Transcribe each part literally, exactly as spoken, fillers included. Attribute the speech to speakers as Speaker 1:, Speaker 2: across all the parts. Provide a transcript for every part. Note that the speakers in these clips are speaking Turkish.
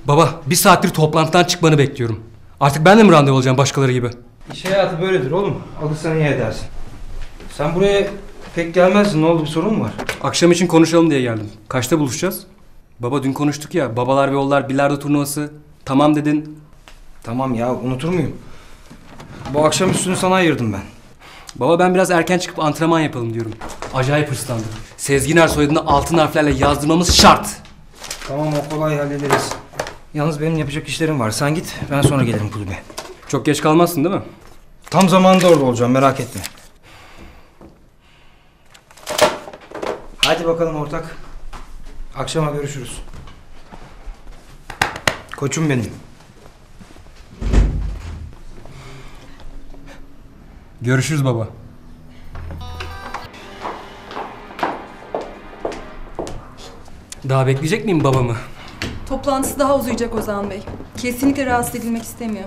Speaker 1: Baba, bir saattir toplantıdan çıkmanı bekliyorum. Artık ben de mi randevu olacağım başkaları gibi?
Speaker 2: İş hayatı böyledir oğlum. Alırsan iyi edersin. Sen buraya pek gelmezsin. Ne oldu, bir sorun mu var?
Speaker 1: Akşam için konuşalım diye geldim. Kaçta buluşacağız? Baba dün konuştuk ya. Babalar ve oğullar bilardo turnuvası. Tamam dedin.
Speaker 2: Tamam ya, unutur muyum? Bu akşam üstünü sana ayırdım ben.
Speaker 1: Baba ben biraz erken çıkıp antrenman yapalım diyorum. Acayip hırslandım. Sezginer soyadını altın harflerle yazdırmamız şart.
Speaker 2: Tamam, o kolay, hallederiz. Yalnız benim yapacak işlerim var. Sen git, ben sonra gelirim kulübe.
Speaker 1: Çok geç kalmazsın değil mi?
Speaker 2: Tam zamanında orada olacağım, merak etme. Hadi bakalım ortak. Akşama görüşürüz. Koçum benim.
Speaker 1: Görüşürüz baba. Daha bekleyecek miyim babamı?
Speaker 3: Toplantısı daha uzayacak Ozan Bey. Kesinlikle rahatsız edilmek istemiyor.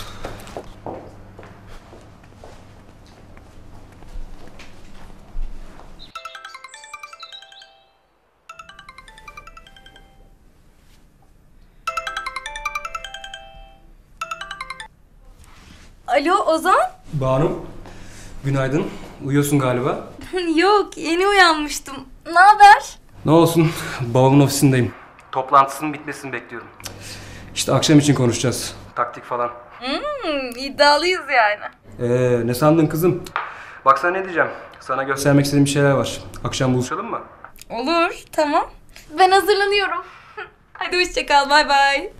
Speaker 4: Alo Ozan?
Speaker 1: Banu, günaydın. Uyuyorsun galiba.
Speaker 4: Yok, yeni uyanmıştım. Ne haber?
Speaker 1: Ne olsun, babamın ofisindeyim. Toplantısının bitmesini bekliyorum. İşte akşam için konuşacağız. Taktik falan.
Speaker 4: Hmm, iddialıyız yani.
Speaker 1: Ee, ne sandın kızım? Bak sana ne diyeceğim. Sana göstermek istediğim bir şeyler var. Akşam buluşalım mı?
Speaker 4: Olur, tamam. Ben hazırlanıyorum. Hadi hoşça kal, bay bay.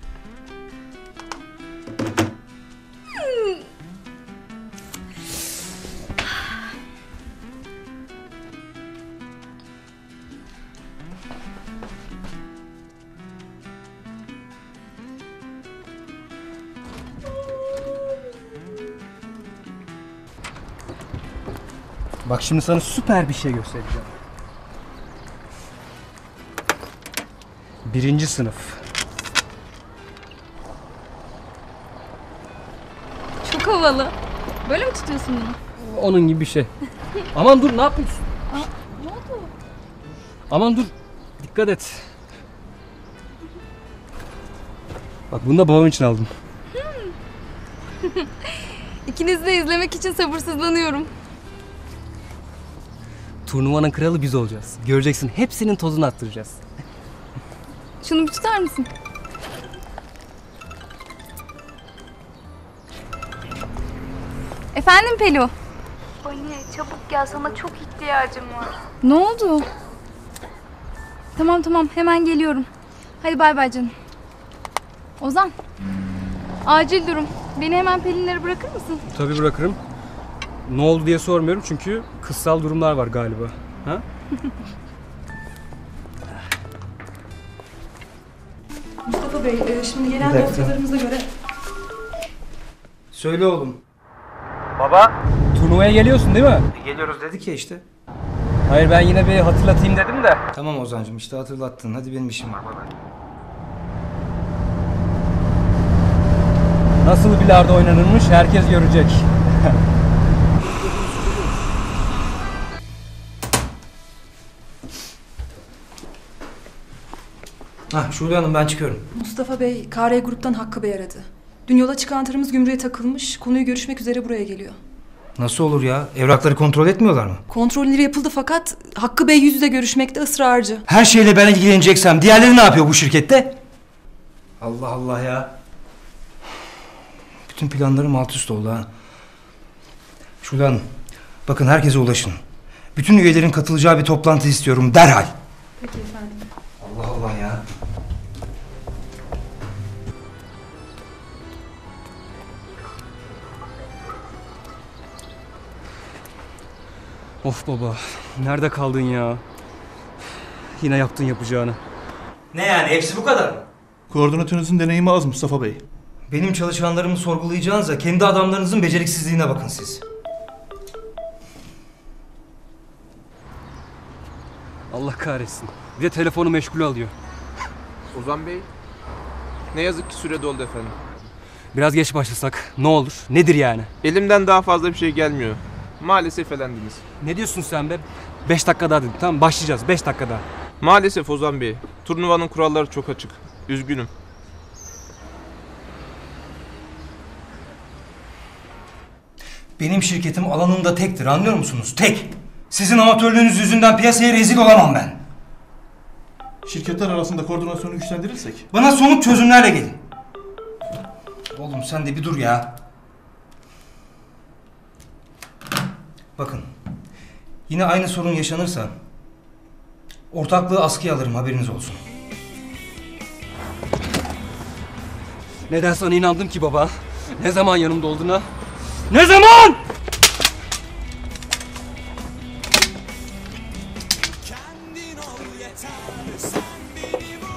Speaker 1: Bak şimdi sana süper bir şey göstereceğim. Birinci sınıf.
Speaker 4: Çok havalı. Böyle mi tutuyorsun bunu?
Speaker 1: Onun gibi bir şey. Aman dur, ne yapıyorsun?
Speaker 4: Aa, ne oldu?
Speaker 1: Aman dur. Dikkat et. Bak bunu da babam için aldım.
Speaker 4: İkinizi de izlemek için sabırsızlanıyorum.
Speaker 1: Turnuvanın kralı biz olacağız. Göreceksin, hepsinin tozunu attıracağız.
Speaker 4: Şunu bir tutar mısın? Efendim Pelu?
Speaker 5: Anne çabuk gel, sana çok ihtiyacım var.
Speaker 4: Ne oldu? Tamam tamam, hemen geliyorum. Hadi bay bay canım. Ozan. Acil durum. Beni hemen Pelin'lere bırakır mısın?
Speaker 1: Tabii bırakırım. Ne oldu diye sormuyorum çünkü kızsal durumlar var galiba. Ha?
Speaker 3: Mustafa Bey, e, şimdi gelen
Speaker 2: Bir dakika.
Speaker 3: dosyalarımıza göre...
Speaker 2: Söyle oğlum.
Speaker 1: Baba. Turnuvaya geliyorsun değil mi?
Speaker 2: Geliyoruz dedik ya işte.
Speaker 1: Hayır, ben yine bir hatırlatayım dedim de.
Speaker 2: Tamam Ozan'cığım, işte hatırlattın. Hadi benim işim var.
Speaker 1: Nasıl bilardo oynanırmış herkes görecek.
Speaker 2: Hah, Şule Hanım, ben çıkıyorum.
Speaker 3: Mustafa Bey, K R Grup'tan Hakkı Bey aradı. Dün yola çıkan tırımız gümrüğe takılmış. Konuyu görüşmek üzere buraya geliyor.
Speaker 2: Nasıl olur ya? Evrakları kontrol etmiyorlar mı?
Speaker 3: Kontrolleri yapıldı fakat Hakkı Bey yüz yüze görüşmekte ısrarcı.
Speaker 2: Her şeyle ben ilgileneceksem diğerleri ne yapıyor bu şirkette? Allah Allah ya. Bütün planlarım alt üst oldu ha. Şule Hanım, bakın herkese ulaşın. Bütün üyelerin katılacağı bir toplantı istiyorum derhal.
Speaker 3: Peki efendim.
Speaker 2: Allah Allah ya.
Speaker 1: Of baba, nerede kaldın ya? Yine yaptın yapacağını.
Speaker 2: Ne yani, hepsi bu kadar mı?
Speaker 6: Koordinatörünüzün deneyimi az Mustafa Bey.
Speaker 2: Benim çalışanlarımı sorgulayacağınıza kendi adamlarınızın beceriksizliğine bakın siz.
Speaker 1: Allah kahretsin. Bir de telefonu meşgul alıyor.
Speaker 7: Ozan Bey, ne yazık ki süre doldu efendim.
Speaker 1: Biraz geç başlasak ne olur? Nedir yani?
Speaker 7: Elimden daha fazla bir şey gelmiyor. Maalesef elendiniz.
Speaker 1: Ne diyorsun sen be? Beş dakika daha dedim. Tamam, başlayacağız. Beş dakika daha.
Speaker 7: Maalesef Ozan Bey, turnuvanın kuralları çok açık. Üzgünüm.
Speaker 2: Benim şirketim alanında tektir, anlıyor musunuz? Tek. Sizin amatörlüğünüz yüzünden piyasaya rezil olamam ben.
Speaker 6: Şirketler arasında koordinasyonu güçlendirirsek.
Speaker 2: Bana somut çözümlerle gelin. Oğlum sen de bir dur ya. Bakın. Yine aynı sorun yaşanırsa ortaklığı askıya alırım, haberiniz olsun.
Speaker 1: Neden sana inandım ki baba? Ne zaman yanımda olduğuna? Ne zaman?
Speaker 8: Kendin ol yeter, sen beni